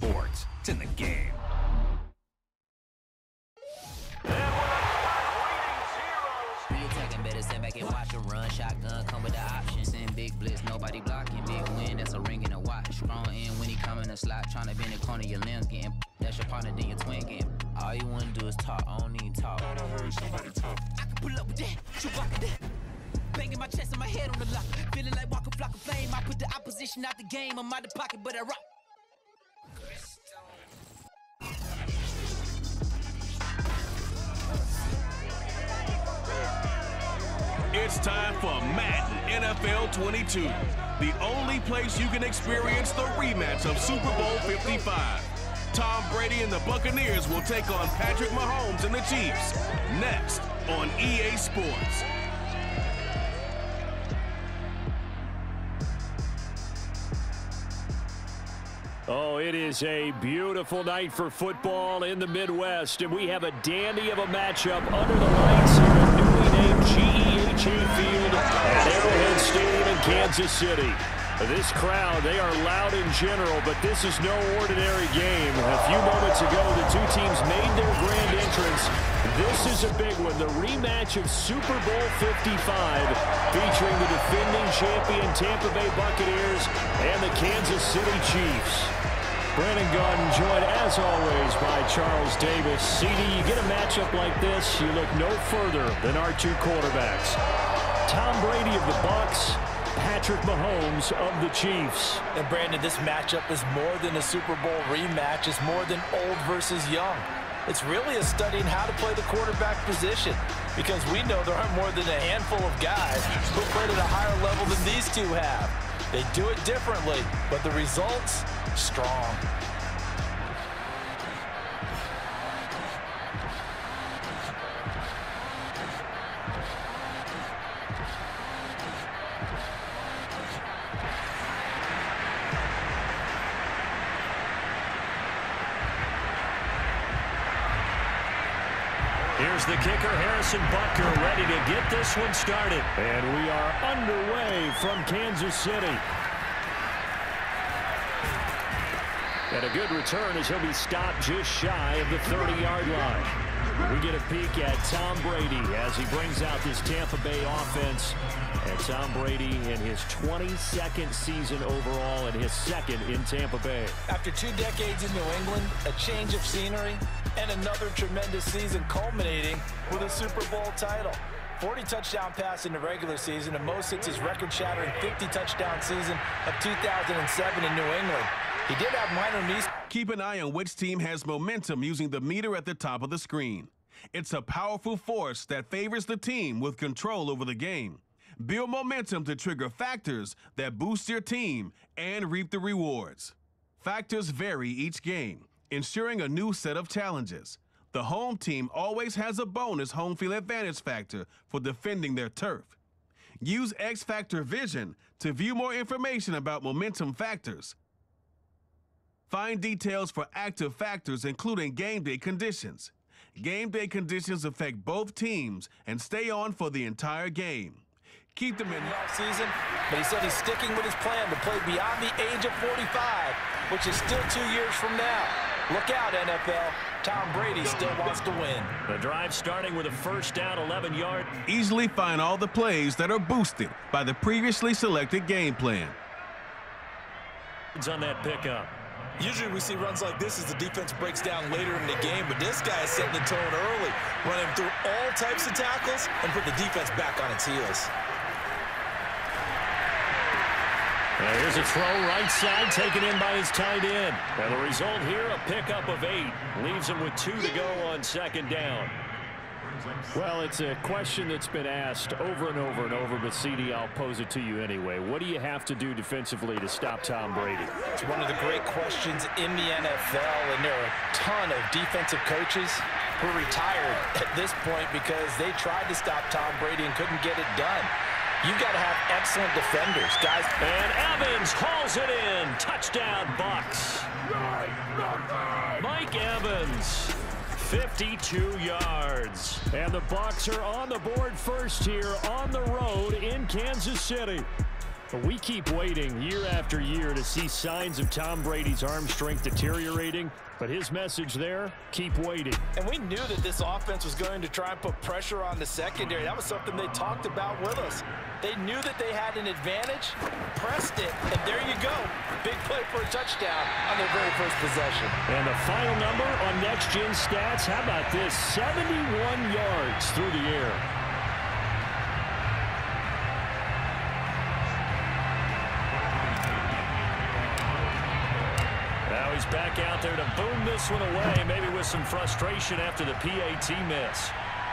Sports. It's in the game. Real talking, better sit back and watch a run. Shotgun come with the option. Send big blitz, nobody blocking. Big win, that's a ring and a watch. Strong in when he come in the slot. Trying to bend the corner, your limbs getting. That's your partner, then your twin game. All you wanna do is talk, I don't need talk. I heard somebody talk. I can pull up with that, shoot rock with that. Banging my chest and my head on the lock. Feeling like walking flock of flame. I put the opposition out the game. I'm out the pocket, but I rock. It's time for Madden NFL 22, the only place you can experience the rematch of Super Bowl 55. Tom Brady and the Buccaneers will take on Patrick Mahomes and the Chiefs, next on EA Sports. Oh, it is a beautiful night for football in the Midwest, and we have a dandy of a matchup under the lights here at newly named GEHA Field at Arrowhead Stadium in Kansas City. This crowd, they are loud in general, but this is no ordinary game. A few moments ago, the two teams made their grand entrance. This is a big one, the rematch of Super Bowl 55, featuring the defending champion Tampa Bay Buccaneers and the Kansas City Chiefs. Brandon Gaudin joined, as always, by Charles Davis. CD, you get a matchup like this, you look no further than our two quarterbacks. Tom Brady of the Bucs, Patrick Mahomes of the Chiefs. And Brandon, this matchup is more than a Super Bowl rematch. It's more than old versus young. It's really a study in how to play the quarterback position, because we know there aren't more than a handful of guys who played at a higher level than these two have. They do it differently, but the results, strong. Here's the kicker, Harrison Butker, ready to get this one started. And we are underway from Kansas City. And a good return as he'll be stopped just shy of the 30-yard line. We get a peek at Tom Brady as he brings out this Tampa Bay offense. And Tom Brady in his 22nd season overall and his second in Tampa Bay. After 2 decades in New England, a change of scenery, and another tremendous season culminating with a Super Bowl title. 40 touchdown pass in the regular season, and most since his record-shattering 50 touchdown season of 2007 in New England. He did have minor knees. Keep an eye on which team has momentum using the meter at the top of the screen. It's a powerful force that favors the team with control over the game. Build momentum to trigger factors that boost your team and reap the rewards. Factors vary each game, ensuring a new set of challenges. The home team always has a bonus home field advantage factor for defending their turf. Use X Factor Vision to view more information about momentum factors. Find details for active factors, including game day conditions. Game day conditions affect both teams and stay on for the entire game. Keep them in the offseason, but he said he's sticking with his plan to play beyond the age of 45, which is still 2 years from now. Look out, NFL. Tom Brady still wants to win. The drive starting with a first down, 11-yard. Easily find all the plays that are boosted by the previously selected game plan. On that pickup. Usually we see runs like this as the defense breaks down later in the game, but this guy is setting the tone early, running through all types of tackles and put the defense back on its heels. And here's a throw right side, taken in by his tight end. And the result here, a pickup of 8. Leaves him with 2 to go on second down. Well, it's a question that's been asked over and over and over, but CD, I'll pose it to you anyway. What do you have to do defensively to stop Tom Brady? It's one of the great questions in the NFL, and there are a ton of defensive coaches who are retired at this point because they tried to stop Tom Brady and couldn't get it done. You've got to have excellent defenders, guys. And Evans hauls it in. Touchdown, Bucs. Mike Evans, 52 yards. And the Bucs are on the board first here on the road in Kansas City. We keep waiting year after year to see signs of Tom Brady's arm strength deteriorating, but his message there, keep waiting. And we knew that this offense was going to try and put pressure on the secondary. That was something they talked about with us. They knew that they had an advantage, pressed it, and there you go. Big play for a touchdown on their very first possession. And the final number on Next Gen Stats, how about this? 71 yards through the air. He's back out there to boom this one away, maybe with some frustration after the PAT miss.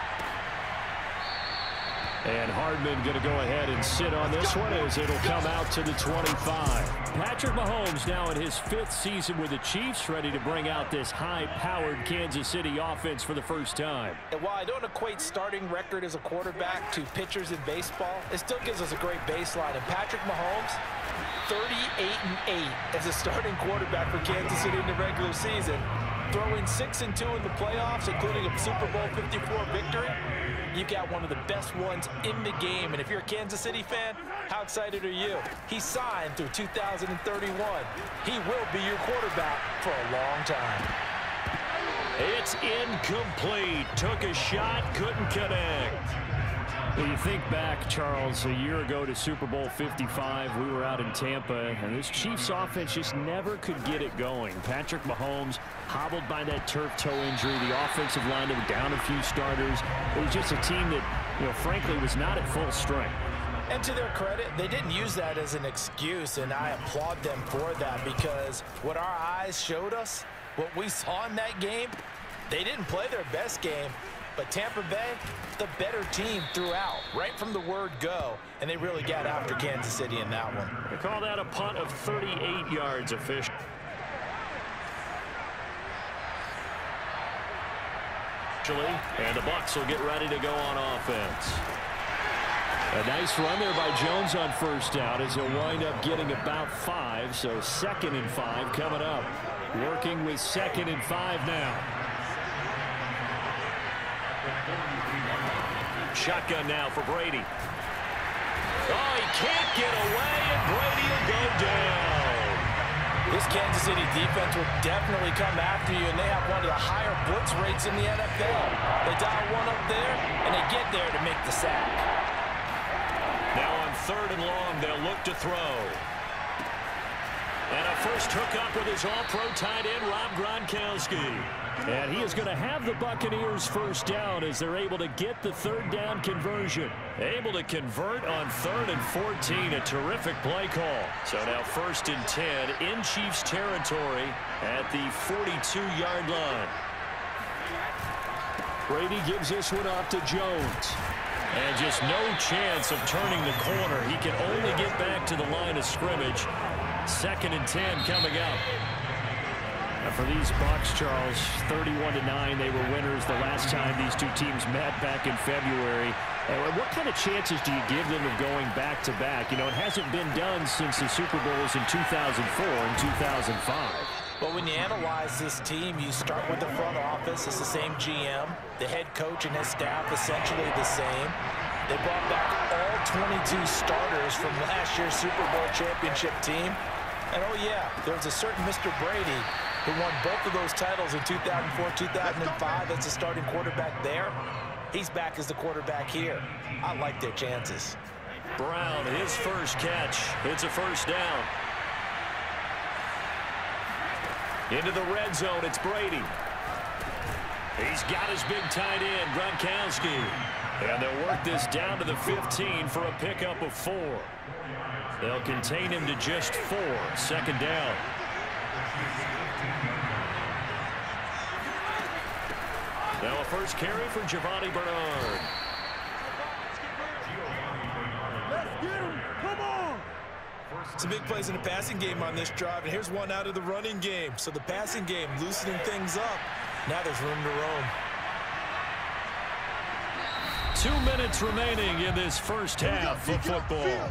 And Hardman going to go ahead and sit on this one as it'll come out to the 25. Patrick Mahomes now in his 5th season with the Chiefs, ready to bring out this high-powered Kansas City offense for the first time. And while I don't equate starting record as a quarterback to pitchers in baseball, it still gives us a great baseline. And Patrick Mahomes, 38-8 as a starting quarterback for Kansas City in the regular season, throwing 6-2 in the playoffs, including a Super Bowl 54 victory. You got one of the best ones in the game. And if you're a Kansas City fan, how excited are you? He signed through 2031. He will be your quarterback for a long time. It's incomplete. Took a shot, couldn't connect. Well, you think back, Charles, a year ago to Super Bowl 55, we were out in Tampa, and this Chiefs offense just never could get it going. Patrick Mahomes hobbled by that turf toe injury. The offensive line was down a few starters. It was just a team that, frankly, was not at full strength. And to their credit, they didn't use that as an excuse, and I applaud them for that, because what our eyes showed us, what we saw in that game, they didn't play their best game. But Tampa Bay, the better team throughout, right from the word go. And they really got after Kansas City in that one. They call that a punt of 38 yards official. And the Bucs will get ready to go on offense. A nice run there by Jones on first down as he'll wind up getting about 5. So 2nd and 5 coming up. Working with 2nd and 5 now. Shotgun now for Brady. Oh, he can't get away, and Brady will go down. This Kansas City defense will definitely come after you, and they have one of the higher blitz rates in the NFL. They dial one up there, and they get there to make the sack. Now on 3rd and long, they'll look to throw. And a first hookup with his all-pro tight end, Rob Gronkowski. And he is going to have the Buccaneers first down as they're able to get the 3rd down conversion. Able to convert on 3rd and 14. A terrific play call. So now 1st and 10 in Chiefs territory at the 42-yard line. Brady gives this one off to Jones. And just no chance of turning the corner. He can only get back to the line of scrimmage. 2nd and 10 coming up. For these Bucs, Charles, 31-9, they were winners the last time these two teams met back in February. What kind of chances do you give them of going back-to-back? It hasn't been done since the Super Bowls in 2004 and 2005. Well, when you analyze this team, you start with the front office. It's the same GM. The head coach and his staff essentially the same. They brought back all 22 starters from last year's Super Bowl championship team. And, oh, yeah, there's a certain Mr. Brady who won both of those titles in 2004, 2005 as a starting quarterback there. He's back as the quarterback here. I like their chances. Brown, his first catch. It's a first down. Into the red zone, it's Brady. He's got his big tight end, Gronkowski. And they'll work this down to the 15 for a pickup of 4. They'll contain him to just 4. 2nd down. Now a first carry for Giovanni Bernard. Let's get him. Come on. Some big plays in the passing game on this drive, and here's one out of the running game. So the passing game loosening things up. Now there's room to roam. 2 minutes remaining in this first half of football.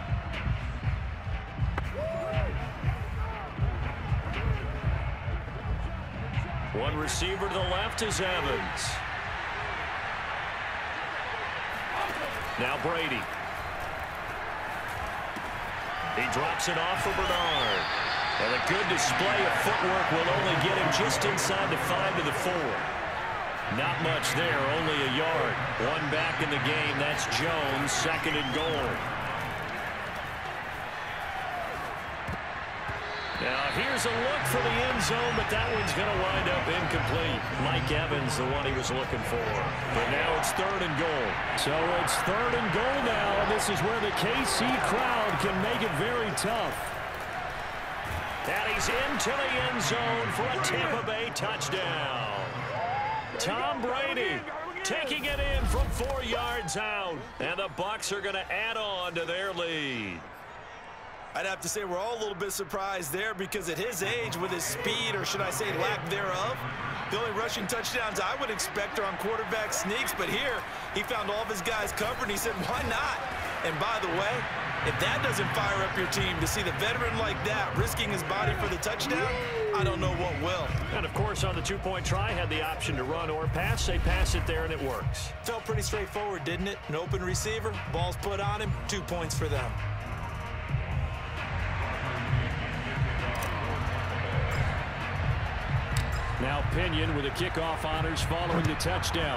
One receiver to the left is Evans. Now Brady. He drops it off for Bernard. And a good display of footwork will only get him just inside the 5 to the 4. Not much there, only a yard. One back in the game. That's Jones, 2nd and goal. Now here's a look for the end zone, but that one's going to wind up incomplete. Mike Evans, the one he was looking for. But now it's 3rd and goal. So it's 3rd and goal now, and this is where the KC crowd can make it very tough. And he's into the end zone for a Tampa Bay touchdown. Tom Brady taking it in from 4 yards out. And the Bucs are going to add on to their lead. I'd have to say we're all a little bit surprised there because at his age, with his speed, or should I say lack thereof, the only rushing touchdowns I would expect are on quarterback sneaks. But here, he found all of his guys covered, and he said, why not? And by the way, if that doesn't fire up your team to see the veteran like that risking his body for the touchdown, I don't know what will. And, of course, on the 2-point try, had the option to run or pass. They pass it there, and it works. Felt pretty straightforward, didn't it? An open receiver, ball's put on him, 2 points for them. Now Pinion with the kickoff honors following the touchdown.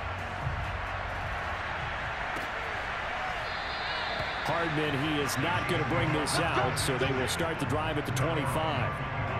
Hardman, he is not going to bring this out, so they will start the drive at the 25.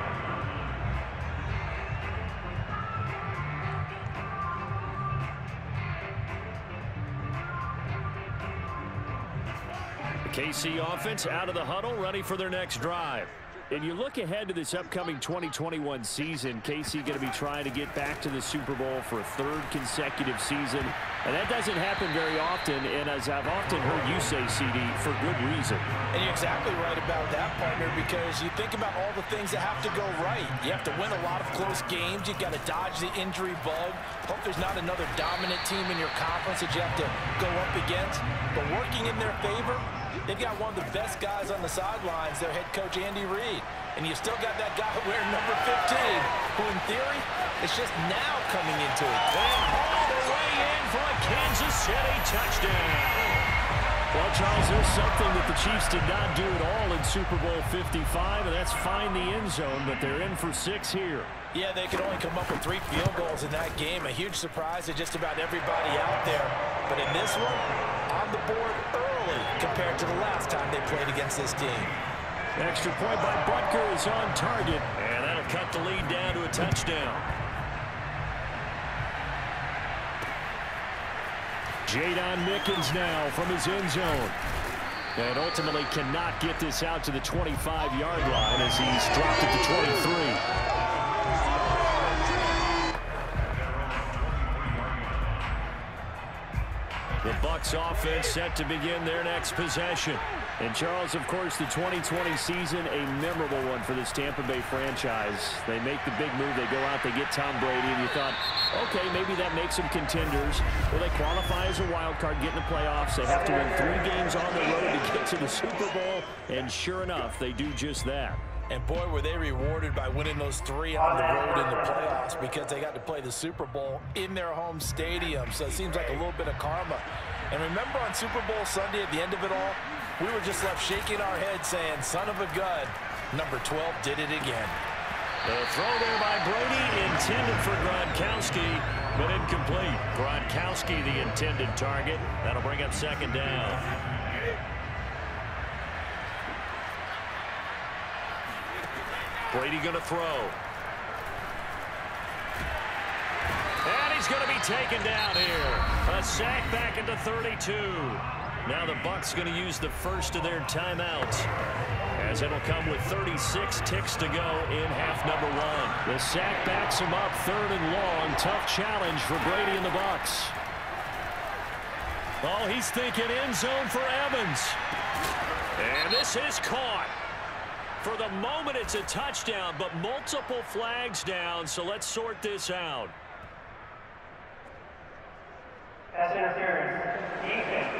The KC offense out of the huddle, ready for their next drive. And you look ahead to this upcoming 2021 season, KC going to be trying to get back to the Super Bowl for a 3rd consecutive season. And that doesn't happen very often, and as I've often heard you say, CD, for good reason. And you're exactly right about that, partner, because you think about all the things that have to go right. You have to win a lot of close games. You've got to dodge the injury bug. Hope there's not another dominant team in your conference that you have to go up against. But working in their favor, they've got one of the best guys on the sidelines, their head coach, Andy Reid. And you still got that guy wearing number 15, who in theory is just now coming into it. And all the way in for a Kansas City touchdown. Well, Charles, there's something that the Chiefs did not do at all in Super Bowl 55, and that's find the end zone, but they're in for 6 here. Yeah, they could only come up with 3 field goals in that game. A huge surprise to just about everybody out there. But in this one, on the board early compared to the last time they played against this team. Extra point by Butker is on target, and that'll cut the lead down to a touchdown. Jadon Mickens now from his end zone. And ultimately cannot get this out to the 25-yard line as he's dropped at the 23. The Bucs offense set to begin their next possession. And Charles, of course, the 2020 season, a memorable one for this Tampa Bay franchise. They make the big move. They go out, they get Tom Brady, and you thought, okay, maybe that makes them contenders. Well, they qualify as a wild card, get in the playoffs. They have to win 3 games on the road to get to the Super Bowl. And sure enough, they do just that. And boy, were they rewarded by winning those 3 on the road in the playoffs because they got to play the Super Bowl in their home stadium. So it seems like a little bit of karma. And remember on Super Bowl Sunday at the end of it all, we were just left shaking our heads saying, son of a gun, number 12 did it again. The throw there by Brady intended for Gronkowski, but incomplete. Gronkowski the intended target. That'll bring up 2nd down. Brady going to throw. And he's going to be taken down here. A sack back into 32. Now the Bucs going to use the first of their timeouts, as it'll come with 36 ticks to go in half number 1. The sack backs him up 3rd and long. Tough challenge for Brady and the Bucs. Oh, he's thinking end zone for Evans. And this is caught. For the moment, it's a touchdown, but multiple flags down, so let's sort this out. Pass interference. Defense.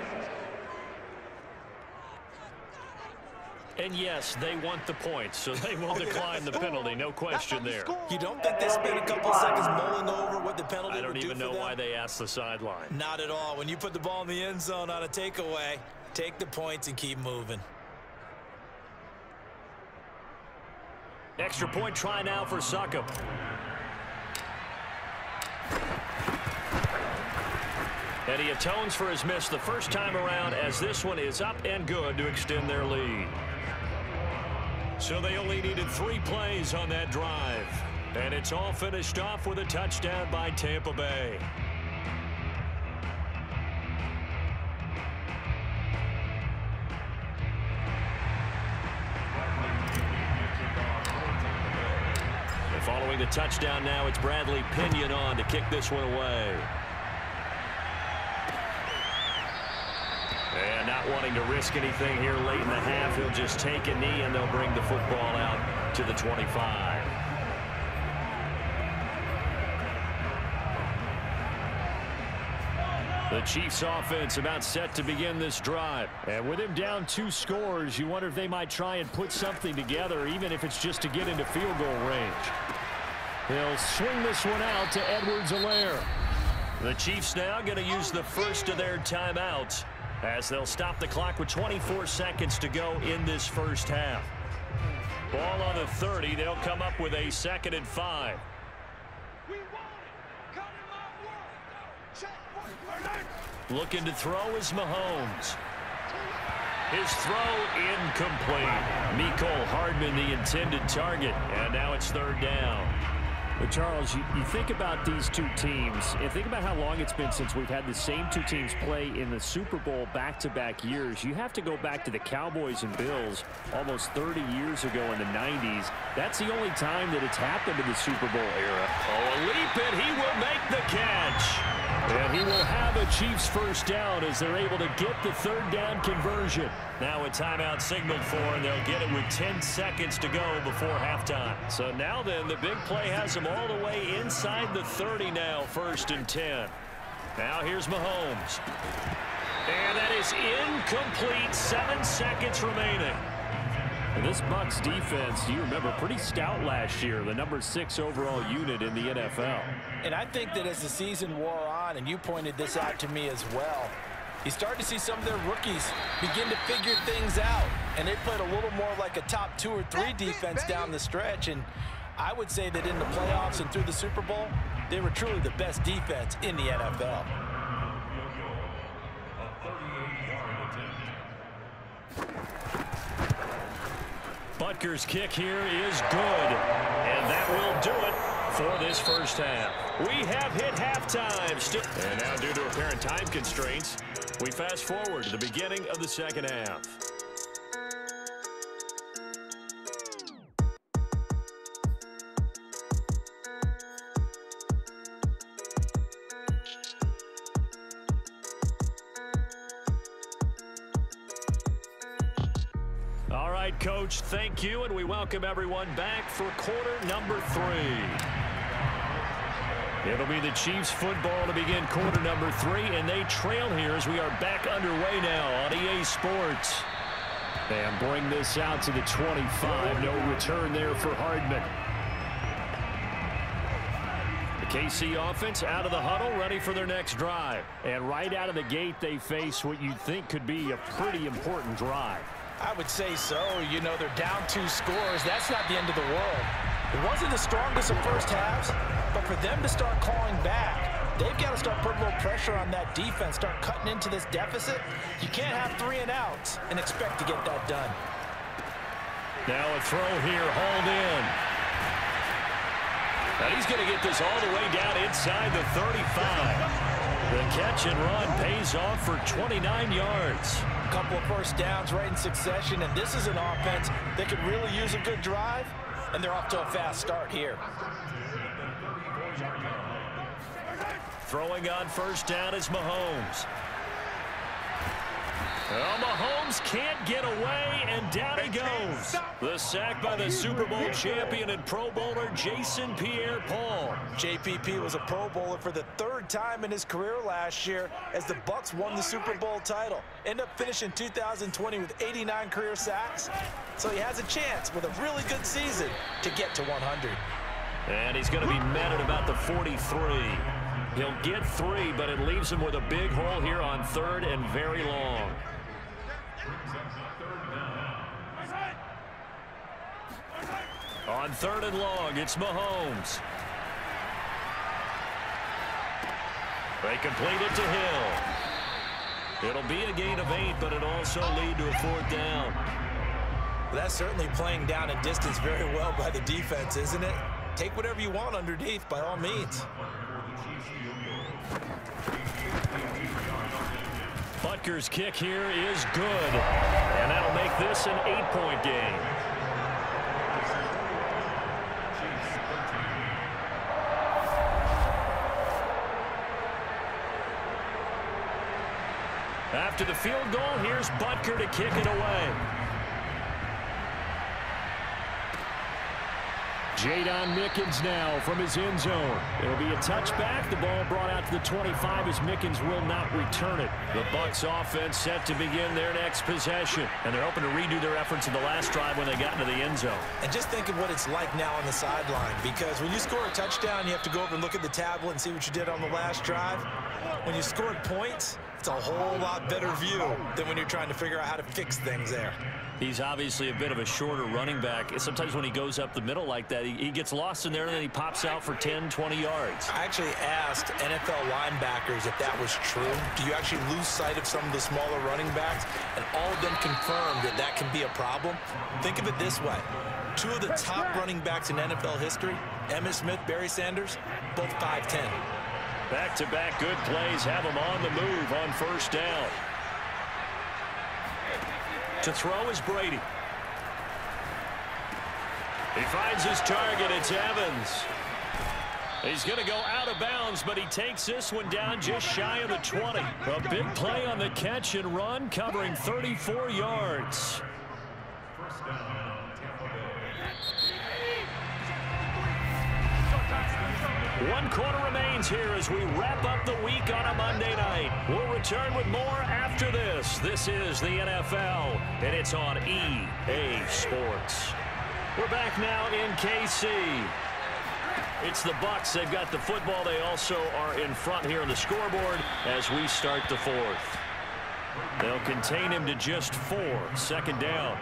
And yes, they want the points, so they will decline the penalty, no question there. You don't think they spent a couple seconds mulling over what the penalty would do for them? I don't even know why they asked the sideline. Not at all. When you put the ball in the end zone on a takeaway, take the points and keep moving. Extra point try now for Succop. And he atones for his miss the first time around, as this one is up and good to extend their lead. So they only needed 3 plays on that drive. And it's all finished off with a touchdown by Tampa Bay. And following the touchdown now, it's Bradley Pinion on to kick this one away. And not wanting to risk anything here late in the half, he'll just take a knee and they'll bring the football out to the 25. The Chiefs offense about set to begin this drive. And with him down 2 scores, you wonder if they might try and put something together, even if it's just to get into field goal range. They'll swing this one out to Edwards-Helaire. The Chiefs now going to use the first of their timeouts, as they'll stop the clock with 24 seconds to go in this first half. Ball on the 30. They'll come up with a 2nd and 5. Looking to throw is Mahomes. His throw incomplete. Mecole Hardman the intended target, and now it's 3rd down. But Charles, you think about these 2 teams, and think about how long it's been since we've had the same 2 teams play in the Super Bowl back-to-back years. You have to go back to the Cowboys and Bills almost 30 years ago in the 90s. That's the only time that it's happened in the Super Bowl era. Oh, a leap, and he will make the catch. And he will have a Chiefs first down as they're able to get the 3rd down conversion. Now a timeout signaled for, and they'll get it with 10 seconds to go before halftime. So now then, the big play has them all the way inside the 30 now, 1st and 10. Now here's Mahomes. And that is incomplete, 7 seconds remaining. And this Bucs defense, you remember, pretty stout last year, the number 6 overall unit in the NFL. And I think that as the season wore on, and you pointed this out to me as well, you start to see some of their rookies begin to figure things out. And they played a little more like a top 2 or 3 defense down the stretch. And I would say that in the playoffs and through the Super Bowl, they were truly the best defense in the NFL. Butker's kick here is good, and that will do it for this first half. We have hit halftime. And now, due to apparent time constraints, we fast forward to the beginning of the second half. All right, Coach, thank you, and we welcome everyone back for quarter number 3. It'll be the Chiefs football to begin quarter number 3, and they trail here as we are back underway now on EA Sports. And bring this out to the 25. No return there for Hardman. The KC offense out of the huddle, ready for their next drive. And right out of the gate, they face what you'd think could be a pretty important drive. I would say so. You know, they're down 2 scores. That's not the end of the world. It wasn't the strongest of first halves, but for them to start clawing back, they've got to start putting a little pressure on that defense, start cutting into this deficit. You can't have 3 and outs and expect to get that done. Now a throw here, hauled in. And he's going to get this all the way down inside the 35. The catch and run pays off for 29 yards. A couple of first downs right in succession, and this is an offense that could really use a good drive, and they're off to a fast start here. Throwing on first down is Mahomes. Well, Mahomes can't get away, and down he goes. The sack by the Super Bowl champion and Pro Bowler Jason Pierre-Paul. JPP was a Pro Bowler for the 3rd time in his career last year as the Bucs won the Super Bowl title. Ended up finishing 2020 with 89 career sacks. So he has a chance with a really good season to get to 100. And he's going to be met at about the 43. He'll get 3, but it leaves him with a big hole here on 3rd and very long. On 3rd and long, it's Mahomes. They complete it to Hill. It'll be a gain of 8, but it'll also lead to a 4th down. That's certainly playing down in distance very well by the defense, isn't it? Take whatever you want underneath, by all means. Butker's kick here is good, and that'll make this an 8-point game. After the field goal, here's Butker to kick it away. Jadon Mickens now from his end zone. It'll be a touchback. The ball brought out to the 25 as Mickens will not return it. The Bucs offense set to begin their next possession. And they're hoping to redo their efforts in the last drive when they got into the end zone. And just think of what it's like now on the sideline, because when you score a touchdown, you have to go over and look at the tablet and see what you did on the last drive. When you scored points, it's a whole lot better view than when you're trying to figure out how to fix things there. He's obviously a bit of a shorter running back. Sometimes when he goes up the middle like that, he gets lost in there and then he pops out for 10, 20 yards. I actually asked NFL linebackers if that was true. Do you actually lose sight of some of the smaller running backs? And all of them confirmed that that can be a problem. Think of it this way. 2 of the top running backs in NFL history, Emmitt Smith, Barry Sanders, both 5'10". Back-to-back good plays have him on the move on 1st down. To throw is Brady. He finds his target. It's Evans. He's going to go out of bounds, but he takes this one down just shy of the 20. A big play on the catch and run, covering 34 yards. One quarter remains here as we wrap up the week on a Monday night. We'll return with more after this. This is the NFL, and it's on EA Sports. We're back now in KC. It's the Bucs. They've got the football. They also are in front here on the scoreboard as we start the 4th. They'll contain him to just 4. 2nd down.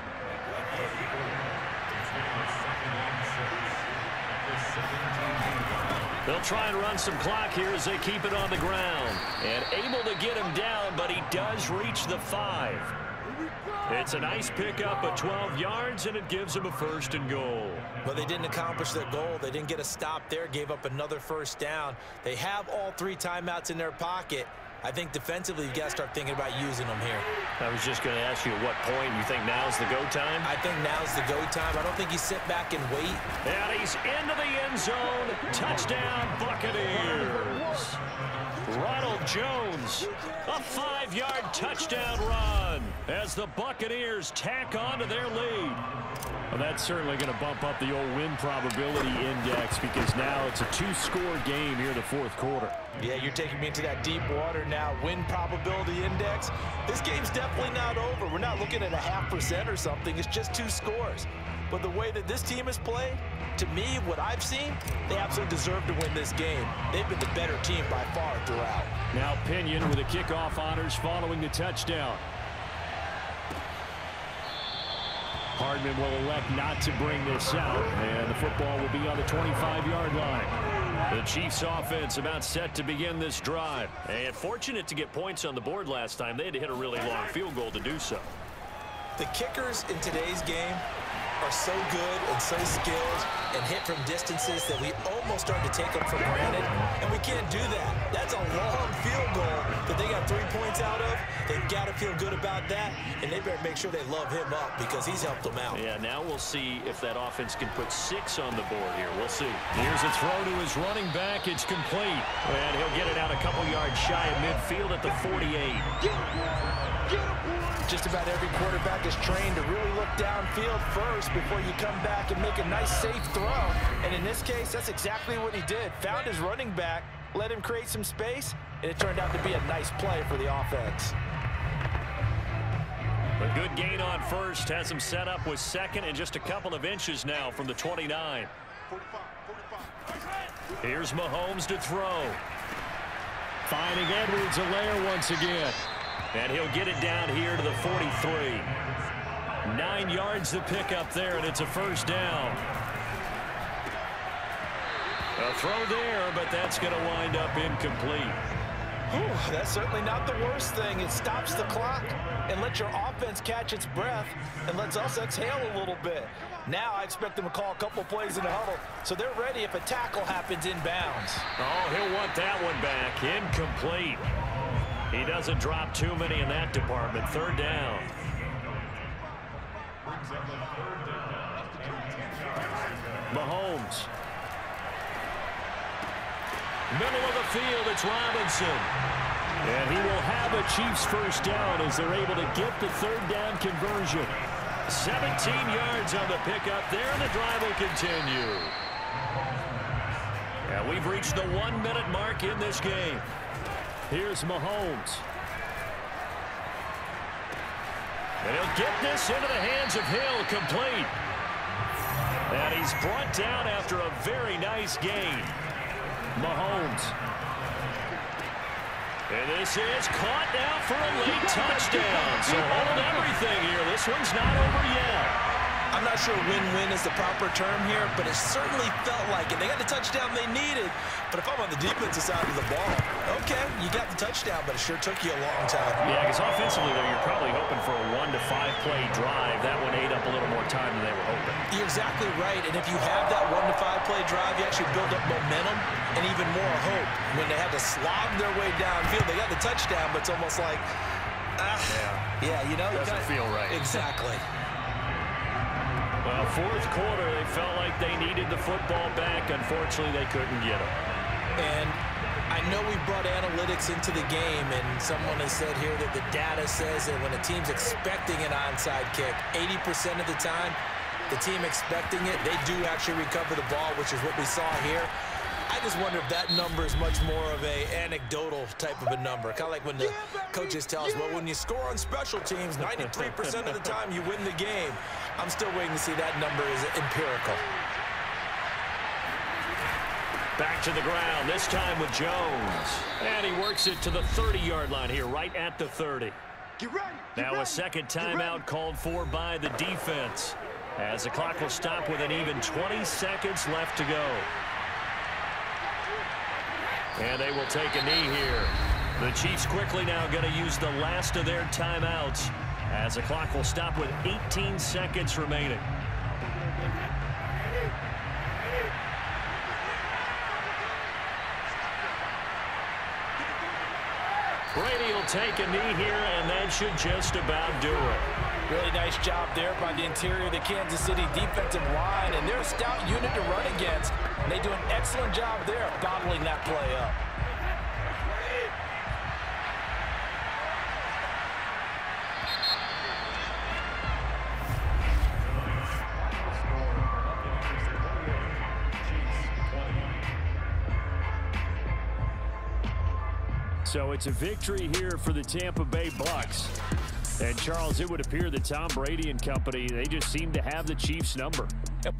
They'll try and run some clock here as they keep it on the ground. And able to get him down, but he does reach the 5. It's a nice pickup of 12 yards, and it gives him a 1st and goal. But they didn't accomplish their goal. They didn't get a stop there, gave up another 1st down. They have all 3 timeouts in their pocket. I think defensively, you got to start thinking about using them here. I was just going to ask you at what point you think now's the go time? I think now's the go time. I don't think you sit back and wait. And he's into the end zone. Touchdown, Buccaneers. Ronald Jones, a 5-yard touchdown run as the Buccaneers tack on to their lead. Well, that's certainly going to bump up the old win probability index because now it's a 2-score game here in the 4th quarter. Yeah, you're taking me into that deep water now. Win probability index. This game's definitely not over. We're not looking at a 0.5% or something. It's just 2 scores. But the way that this team has played, to me, what I've seen, they absolutely deserve to win this game. They've been the better team by far throughout. Now Pinion with the kickoff honors following the touchdown. Hardman will elect not to bring this out, and the football will be on the 25-yard line. The Chiefs offense about set to begin this drive. And fortunate to get points on the board last time. They had to hit a really long field goal to do so. The kickers in today's game are so good and so skilled and hit from distances that we almost start to take them for granted, and we can't do that. That's a long field goal that they got 3 points out of. They've got to feel good about that, and they better make sure they love him up because he's helped them out. Yeah, now we'll see if that offense can put 6 on the board here. We'll see. Here's a throw to his running back. It's complete, and he'll get it out a couple yards shy of midfield at the 48. Just about every quarterback is trained to really look downfield first before you come back and make a nice, safe throw. And in this case, that's exactly what he did. Found his running back, let him create some space, and it turned out to be a nice play for the offense. A good gain on 1st, has him set up with 2nd and just a couple of inches now from the 29. Here's Mahomes to throw. Finding Edwards-Helaire once again. And he'll get it down here to the 43. 9 yards to pick up there, and it's a 1st down. A throw there, but that's going to wind up incomplete. Whew, that's certainly not the worst thing. It stops the clock and lets your offense catch its breath and lets us exhale a little bit. Now I expect them to call a couple plays in the huddle so they're ready if a tackle happens inbounds. Oh, he'll want that one back. Incomplete. He doesn't drop too many in that department. Third down. Mahomes. Middle of the field, it's Robinson. And he will have a Chiefs first down as they're able to get the third down conversion. 17 yards on the pickup there, and the drive will continue. And we've reached the 1-minute mark in this game. Here's Mahomes. And he'll get this into the hands of Hill, complete. And he's brought down after a very nice gain. Mahomes. And this is caught now for a late touchdown. So hold everything here. This one's not over yet. I'm not sure win-win is the proper term here, but it certainly felt like it. They got the touchdown they needed, but if I'm on the defensive side of the ball, okay, you got the touchdown, but it sure took you a long time. Yeah, because offensively, though, you're probably hoping for a 1 to 5 play drive. That one ate up a little more time than they were hoping. You're exactly right, and if you have that 1 to 5 play drive, you actually build up momentum and even more hope. When they had to slog their way downfield, they got the touchdown, but it's almost like, yeah, you know. Doesn't feel right. Exactly. Well, fourth quarter, they felt like they needed the football back. Unfortunately, they couldn't get it. And I know we brought analytics into the game, and someone has said here that the data says that when a team's expecting an onside kick, 80% of the time, the team expecting it, they do actually recover the ball, which is what we saw here. I just wonder if that number is much more of a anecdotal type of a number. Kind of like when the coaches tell us, well, when you score on special teams, 93% of the time you win the game. I'm still waiting to see that number is empirical. Back to the ground, this time with Jones. And he works it to the 30-yard line here, right at the 30. Now a second timeout called for by the defense, as the clock will stop with an even 20 seconds left to go. And they will take a knee here. The Chiefs quickly now going to use the last of their timeouts, as the clock will stop with 18 seconds remaining. Brady will take a knee here, and that should just about do it. Really nice job there by the interior of the Kansas City defensive line, and they're a stout unit to run against. And they do an excellent job there of bottling that play up. So it's a victory here for the Tampa Bay Bucks. And, Charles, it would appear that Tom Brady and company, they just seem to have the Chiefs' number. Yep.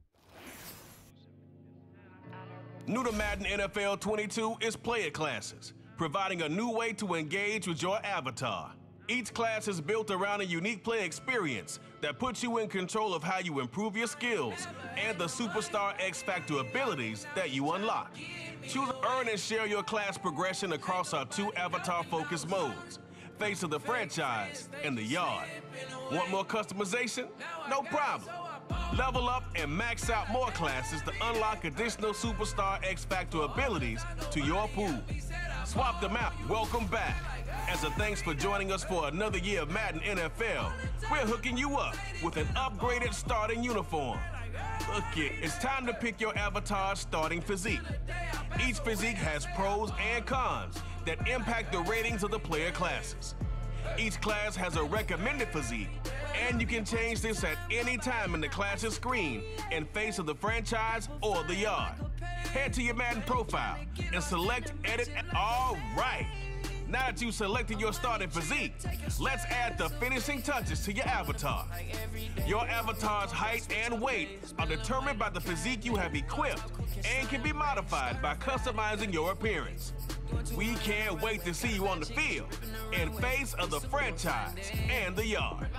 New to Madden NFL 22 is player classes, providing a new way to engage with your avatar. Each class is built around a unique play experience that puts you in control of how you improve your skills and the Superstar X Factor abilities that you unlock. Choose Earn and share your class progression across our 2 avatar-focused modes, Face of the Franchise and the Yard. Want more customization? No problem. Level up and max out more classes to unlock additional Superstar X Factor abilities to your pool. Swap them out. Welcome back. As a thanks for joining us for another year of Madden NFL, we're hooking you up with an upgraded starting uniform. Look it, it's time to pick your avatar's starting physique. Each physique has pros and cons that impact the ratings of the player classes. Each class has a recommended physique, and you can change this at any time in the class's screen in Face of the Franchise or the Yard. Head to your Madden profile and select Edit. All right. Now that you've selected your starting physique, let's add the finishing touches to your avatar. Your avatar's height and weight are determined by the physique you have equipped and can be modified by customizing your appearance. We can't wait to see you on the field in Face of the Franchise and the Yard.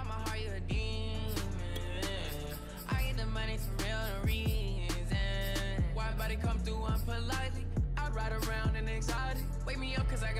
Come through.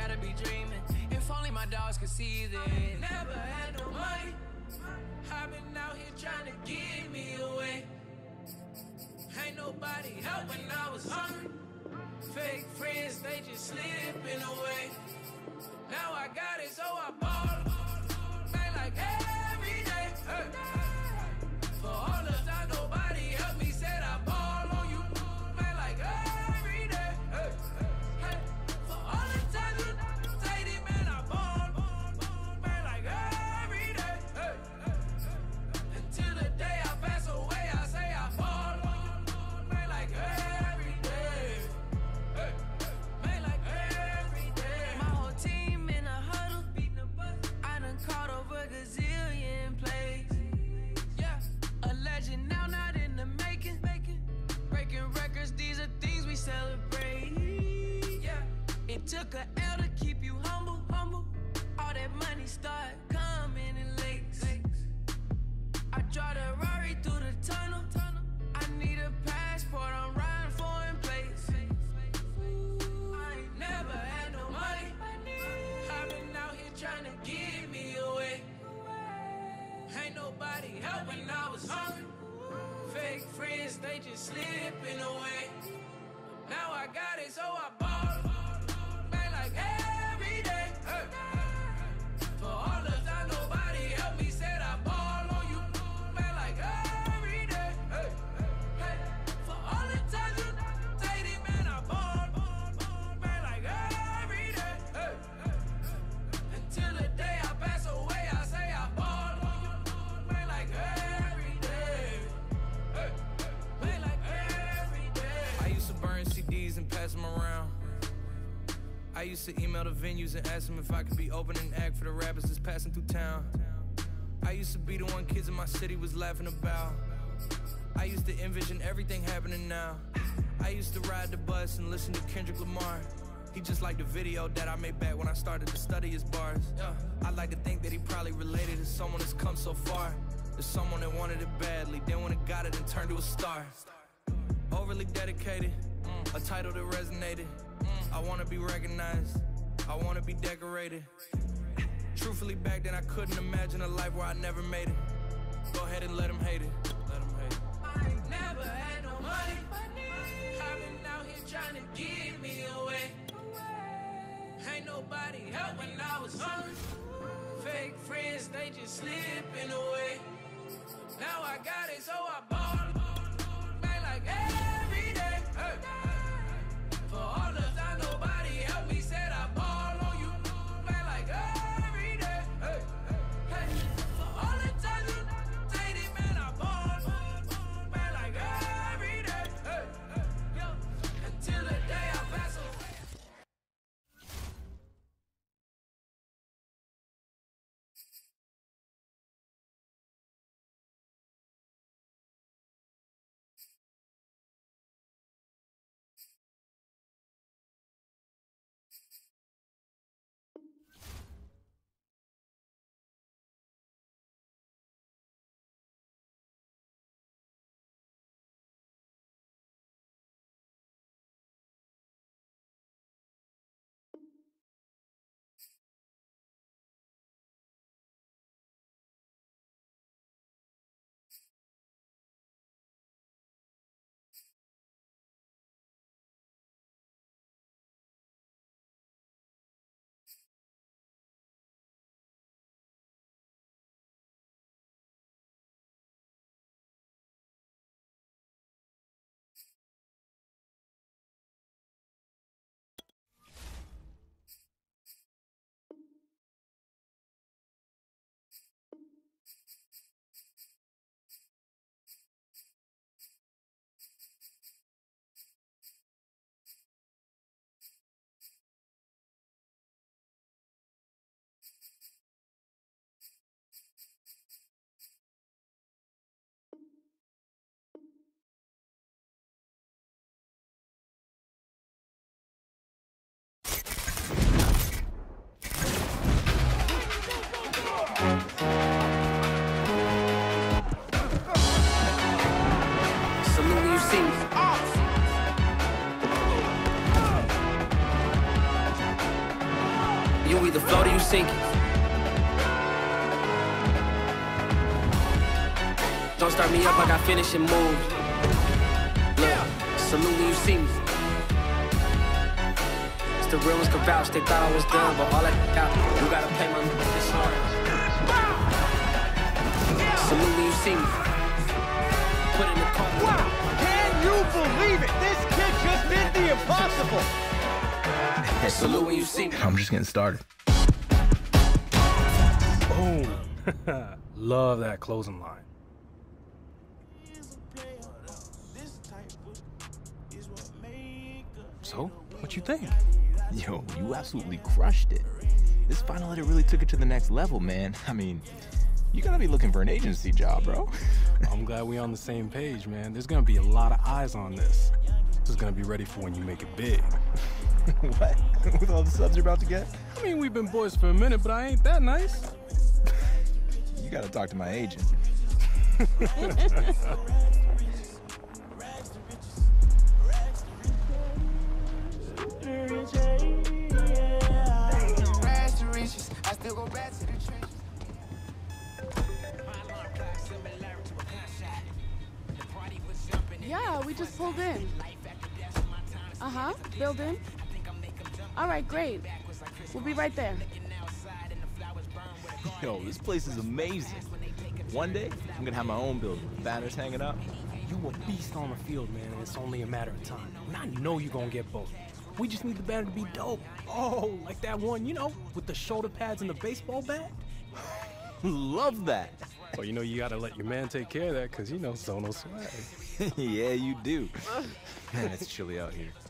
gotta be dreaming. If only my dogs could see this. Never had no money. I've been out here trying to give me away. Ain't nobody help when I was hungry. Fake friends, they just slipping away. Now I got it, so I ball. Man, like every day. Hey. For all the time nobody helped me, said I ball on you. Man, like every day. Hey. Hey. For all the time you dated, man, I ball. Man, like every day. Hey. Until the day I pass away, I say I ball. Man, like every day. Hey. Man, like every day. My whole team in a huddle, beating the bus. I done caught over gazillion plays. Yeah, a legend now, not in the making. Breaking records, these are things we celebrate. Yeah, it took a L to keep you humble. All that money start coming in lakes. I drive the Rari through the tunnel. I need a passport, I'm riding foreign plates. I ain't never had no money. I've been out here trying to give me away. Ain't nobody help when I was hungry. Fake friends, they just slipping away. Now I got it, so I ball. Man, like every day. Hey. For all the time nobody helped me, said I ball on you. Man, like every day. Hey. Hey. For all the time you dated, man, I ball. Man, like every day. Hey. Until the day I pass away, I say I ball. Man, like every day. Hey. Man, like every day. I used to burn CDs and pass them around. I used to email the venues and ask them if I could be opening act for the rappers that's passing through town. I used to be the one kids in my city was laughing about. I used to envision everything happening now. I used to ride the bus and listen to Kendrick Lamar. He just like the video that I made back when I started to study his bars. I like to think that he probably related to someone that's come so far. To someone that wanted it badly, then when it got it and turned to a star. Overly dedicated, a title that resonated. I wanna be recognized, I wanna be decorated. Truthfully, back then I couldn't imagine a life where I never made it. Go ahead and let them hate it. Let them hate it. I ain't never had no money. I've been out here trying to give me away. Ain't nobody help when I was hungry. Fake friends, they just slipping away. Now I got it, so I ball. Man, like every day. Hey. You either float or you sink it. Don't start me up, I got finishing moves. Look, salute when you see me. It's the real ones can vouch, they thought I was done, but all I got, you gotta pay my insurance. Salute when you see me. Put in the car. Wow! Can you believe it? This kid just did the impossible! Salute when you see me. I'm just getting started. Boom. Love that closing line. So, what you think? Yo, you absolutely crushed it. This final edit really took it to the next level, man. I mean, you gotta be looking for an agency job, bro. I'm glad we're on the same page, man. There's gonna be a lot of eyes on this. This is gonna be ready for when you make it big. What? With all the subs you're about to get? I mean, we've been boys for a minute, but I ain't that nice. You gotta talk to my agent. Yeah, we just pulled in. Uh-huh, building. All right, great. We'll be right there. Yo, this place is amazing. One day, I'm gonna have my own building with banners hanging up. You a beast on the field, man, and it's only a matter of time. And I know you're gonna get both. We just need the banner to be dope. Oh, like that one, you know, with the shoulder pads and the baseball bat? Love that. Well, you know, you gotta let your man take care of that, because, you know, Zono swag. Yeah, you do. Man, it's chilly out here.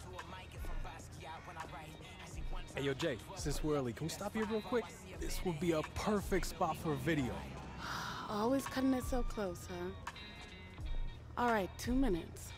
Hey, yo, Jay, since we're early, can we stop here real quick? This would be a perfect spot for a video. Always cutting it so close, huh? All right, 2 minutes.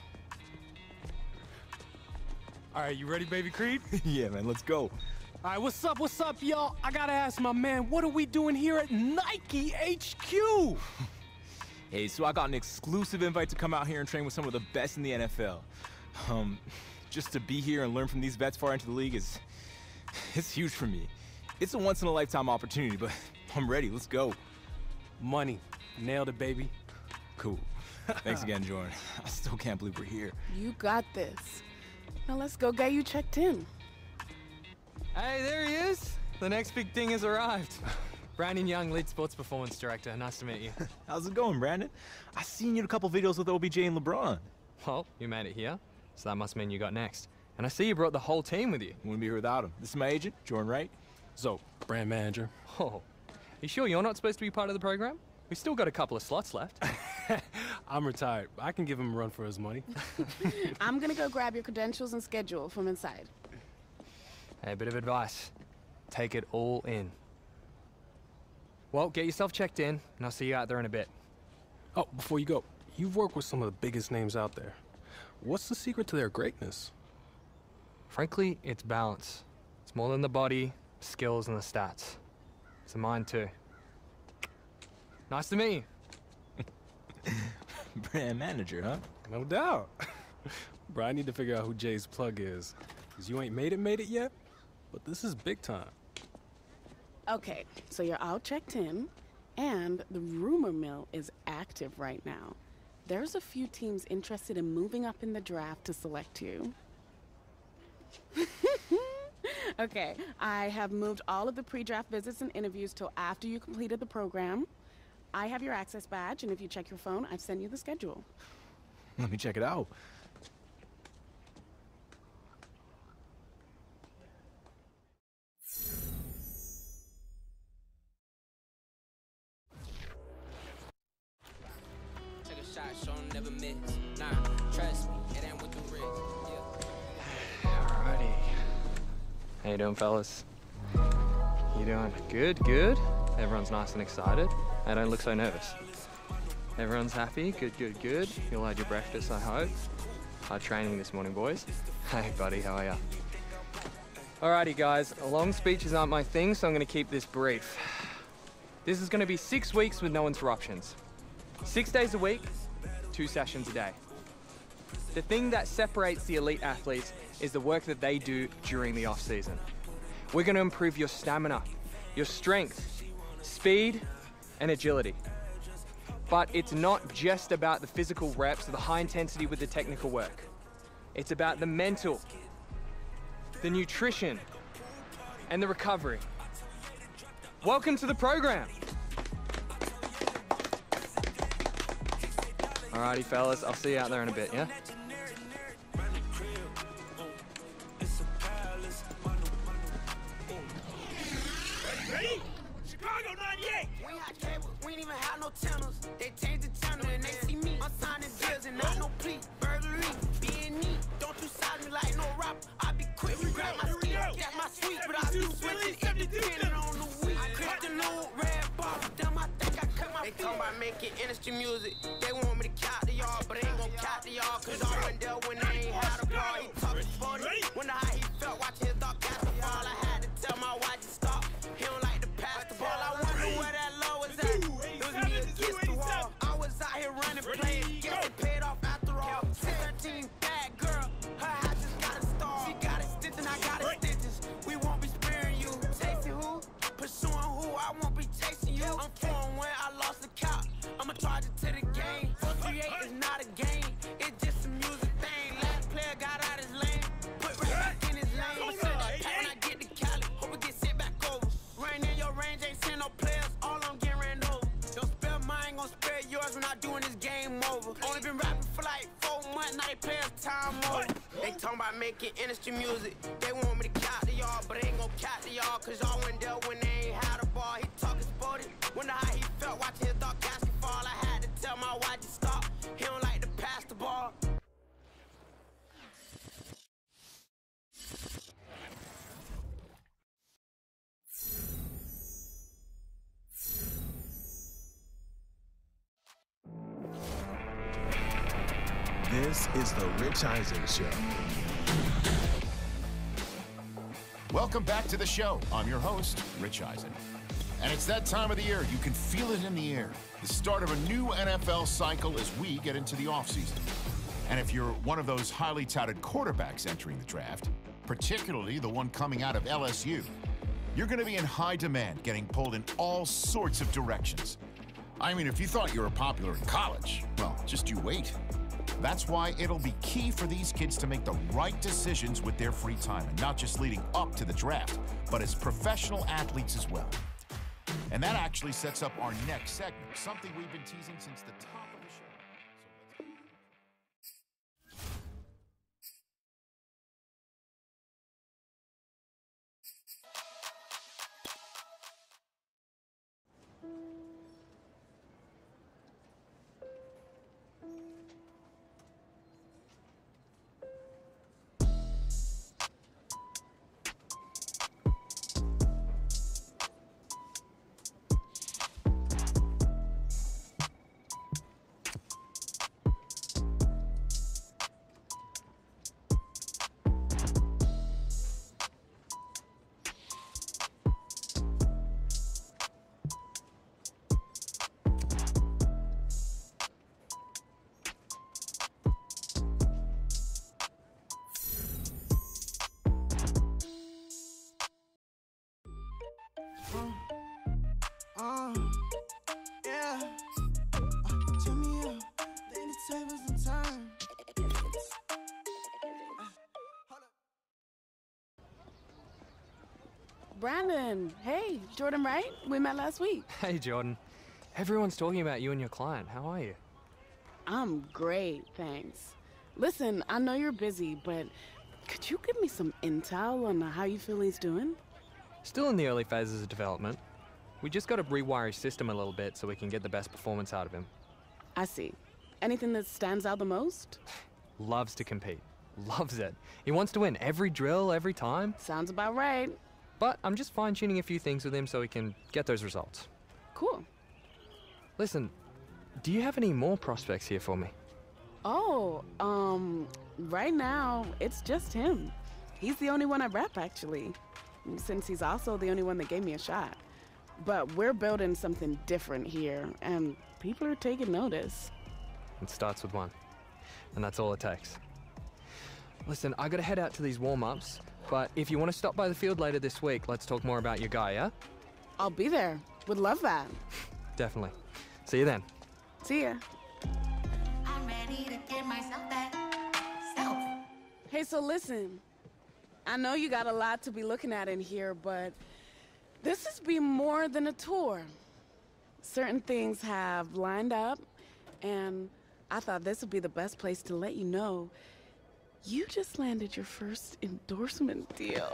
All right, you ready, baby Creed? Yeah, man, let's go. All right, what's up, y'all? I gotta ask my man, what are we doing here at Nike HQ? Hey, so I got an exclusive invite to come out here and train with some of the best in the NFL. Just to be here and learn from these vets far into the league it's huge for me. It's a once-in-a-lifetime opportunity, but I'm ready. Let's go. Money. Nailed it, baby. Cool. Thanks again, Jordan. I still can't believe we're here. You got this. Now let's go get you checked in. Hey, there he is. The next big thing has arrived. Brandon Young, lead sports performance director. Nice to meet you. How's it going, Brandon? I seen you in a couple videos with OBJ and LeBron. Well, you made it here, so that must mean you got next. And I see you brought the whole team with you. Wouldn't be here without him. This is my agent, Jordan Wright. So, brand manager. Oh, you sure you're not supposed to be part of the program? We've still got a couple of slots left. I'm retired. I can give him a run for his money. I'm gonna go grab your credentials and schedule from inside. Hey, a bit of advice. Take it all in. Well, get yourself checked in, and I'll see you out there in a bit. Oh, before you go, you've worked with some of the biggest names out there. What's the secret to their greatness? Frankly, it's balance. It's more than the body, skills, and the stats. It's the mind, too. Nice to meet you. Brand manager, huh? No doubt. Bro, I need to figure out who Jay's plug is. Because you ain't made it yet, but this is big time. Okay, so you're all checked in, and the rumor mill is active right now. There's a few teams interested in moving up in the draft to select you. Okay, I have moved all of the pre-draft visits and interviews till after you completed the program. I have your access badge, and if you check your phone, I've sent you the schedule. Let me check it out. Take a shot, show 'em never miss. Nah, trust me, it ain't what you risk. Alrighty. How you doing, fellas? You doing good, good? Everyone's nice and excited. I don't look so nervous. Everyone's happy, good, good, good. You'll had your breakfast, I hope. Hard training this morning, boys. Hey, buddy, how are ya? Alrighty, guys, long speeches aren't my thing, so I'm gonna keep this brief. This is gonna be 6 weeks with no interruptions. 6 days a week, 2 sessions a day. The thing that separates the elite athletes is the work that they do during the off-season. We're going to improve your stamina, your strength, speed, and agility. But it's not just about the physical reps or the high intensity with the technical work. It's about the mental, the nutrition, and the recovery. Welcome to the program. Alrighty, fellas, I'll see you out there in a bit, yeah? Ready? Chicago 98! We had cable, we ain't even have no channels. They changed the channel and they see me. I'm signing deals and not no plea. Burglary, being neat. Don't you size me like no rap. I be quick, grab my skin, get my sweet, but I do switching independent on the week. Kryptonite, red bar, damn, I think I cut my feet. They talk about making industry music. They want me to count the yard, but they ain't gon' count the yard, cause I went there when they ain't had a bar. He talking 40, wonder how he felt watching his dog cast the ball. I had to tell my wife to stop. He don't like to pass the ball. I wonder where that low was at. It was me against the wall. I was out here running plays, getting paid off after all. 13 bad girl, her hat just got a star. She got it stitched and I got it stitches. We won't be sparing you. Chasing who? Pursuing who? I won't be chasing you. I'm throwing when I lost the count. I'ma charge it to the game. 438 is not a game. It's just a music thing. Last player got out his lane. Put right back in his lane. I'ma send that pack when I get to Cali. Hope it get sent back over. Rain in your range, ain't send no players. All I'm getting ran over. Don't spare mine, gon' spare yours when I doing this game over. Only been rapping for like 4 months, now they play us time over. They talking about making industry music. They want me to count the yard, but they ain't gon' count the yard, cause y'all went there when they ain't had a ball. He talking sporty. Wonder how he felt watching his dog cast the fall. I had to tell my wife to stop. He don't like to pass the ball. This is the Rich Eisen Show. Welcome back to the show. I'm your host, Rich Eisen. And it's that time of the year. You can feel it in the air. The start of a new NFL cycle as we get into the offseason. And if you're one of those highly touted quarterbacks entering the draft, particularly the one coming out of LSU, you're going to be in high demand, getting pulled in all sorts of directions. I mean, if you thought you were popular in college, well, just you wait. That's why it'll be key for these kids to make the right decisions with their free time, and not just leading up to the draft, but as professional athletes as well. And that actually sets up our next segment, something we've been teasing since the top of the show. Yeah. Turn me up. Lay the tables in time. Brandon, hey, Jordan Wright? We met last week. Hey, Jordan. Everyone's talking about you and your client. How are you? I'm great, thanks. Listen, I know you're busy, but could you give me some intel on how you feel he's doing? Still in the early phases of development. We just got to rewire his system a little bit so we can get the best performance out of him. I see. Anything that stands out the most? Loves to compete. Loves it. He wants to win every drill, every time. Sounds about right. But I'm just fine-tuning a few things with him so he can get those results. Cool. Listen, do you have any more prospects here for me? Oh, right now, it's just him. He's the only one I rep, actually, since he's also the only one that gave me a shot. But we're building something different here, and people are taking notice. It starts with one, and that's all it takes. Listen, I gotta head out to these warm-ups, but if you want to stop by the field later this week, let's talk more about your guy, yeah? I'll be there. Would love that. Definitely. See you then. See ya. I'm ready to give myself that self. Hey, so listen. I know you got a lot to be looking at in here, but this has been more than a tour. Certain things have lined up, and I thought this would be the best place to let you know you just landed your first endorsement deal.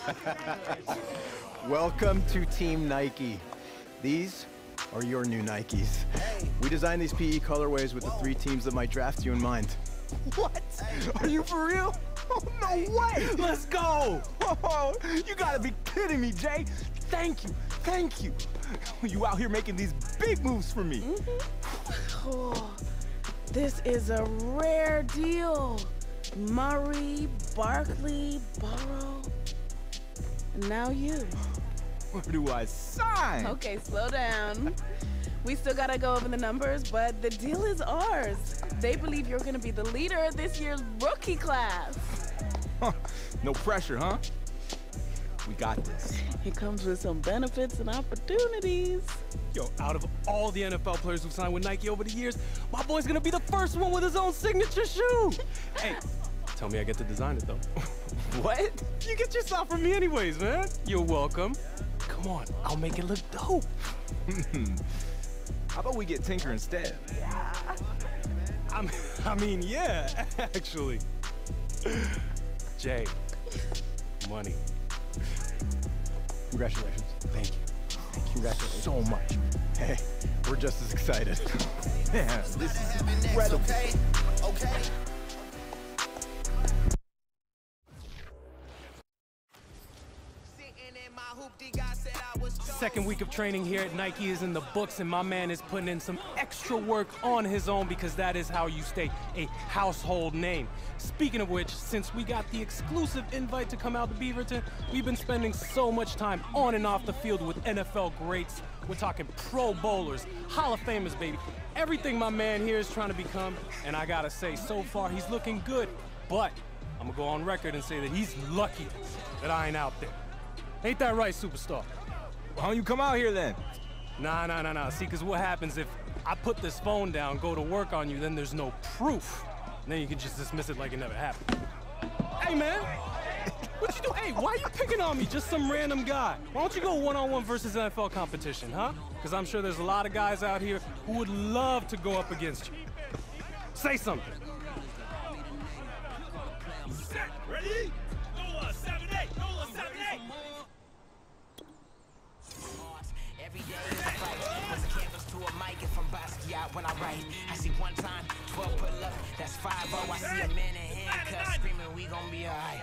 Welcome to Team Nike. These are your new Nikes. We designed these PE colorways with the 3 teams that might draft you in mind. What? Are you for real? Oh, no way! Let's go! Oh, you gotta be kidding me, Jay. Thank you, thank you. You out here making these big moves for me. Oh, this is a rare deal. Murray, Barkley, Burrow, and now you. Where do I sign? Okay, slow down. We still gotta go over the numbers, but the deal is ours. They believe you're gonna be the leader of this year's rookie class. Huh. No pressure, huh? We got this. It comes with some benefits and opportunities. Yo, out of all the NFL players who've signed with Nike over the years, my boy's gonna be the first one with his own signature shoe. Hey, tell me I get to design it, though. What? You get your stuff from me anyways, man. You're welcome. Come on, I'll make it look dope. How about we get Tinker instead? I mean, yeah, actually. Jay, money. Congratulations. Thank you. Congratulations. So much. Hey, we're just as excited. Man, this is incredible. Okay. Second week of training here at Nike is in the books, and my man is putting in some extra work on his own because that is how you stay a household name. Speaking of which, since we got the exclusive invite to come out to Beaverton, we've been spending so much time on and off the field with NFL greats. We're talking Pro Bowlers, Hall of Famers, baby. Everything my man here is trying to become, and I gotta say, so far he's looking good, but I'm gonna go on record and say that he's lucky that I ain't out there. Ain't that right, superstar? Why don't you come out here then? Nah. See, because what happens if I put this phone down, go to work on you, then there's no proof. And then you can just dismiss it like it never happened. Hey, man. What you do? Hey, why are you picking on me? Just some random guy. Why don't you go one-on-one versus NFL competition, huh? Because I'm sure there's a lot of guys out here who would love to go up against you. Say something. Set, ready? Nola 7-8, Nola 7-8. Every day is a fight. Was a canvas to a mic if I'm Basquiat when I write. I see one time, 12 pull up, that's 5-0. I see a man in handcuffs screaming, we gon' be alright.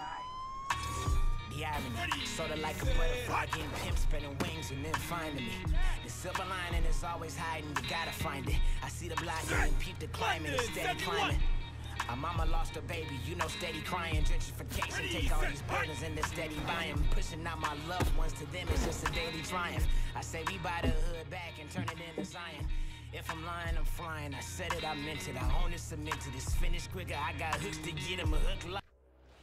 The irony, sorta like a butterfly getting pimp spreading wings and then finding me. The silver lining is always hiding, you gotta find it. I see the blinding and peep the climbing, it's steady climbing. A mama lost her baby, you know, steady crying. Gentrification, take all these burdens and they're steady buying. Pushing out my loved ones, to them it's just a daily triumph. I say we buy the hood back and turn it into Zion. If I'm lying, I'm flying. I said it, I meant it. I own it, cemented. It's finished quicker. I got hooks to get him a hook like.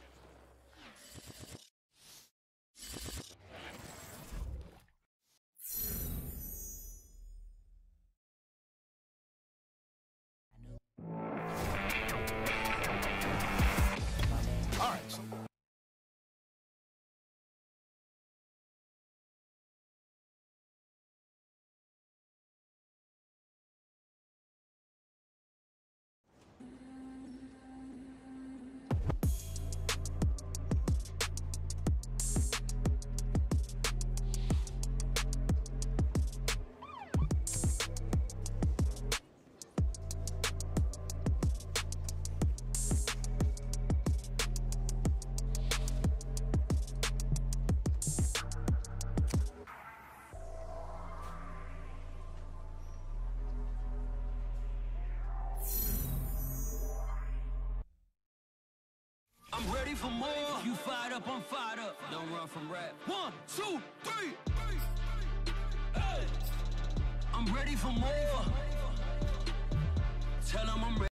I'm ready for more. You fired up, I'm fired up. Don't run from rap. 1, 2, 3. Hey. I'm ready for more. Tell them I'm ready.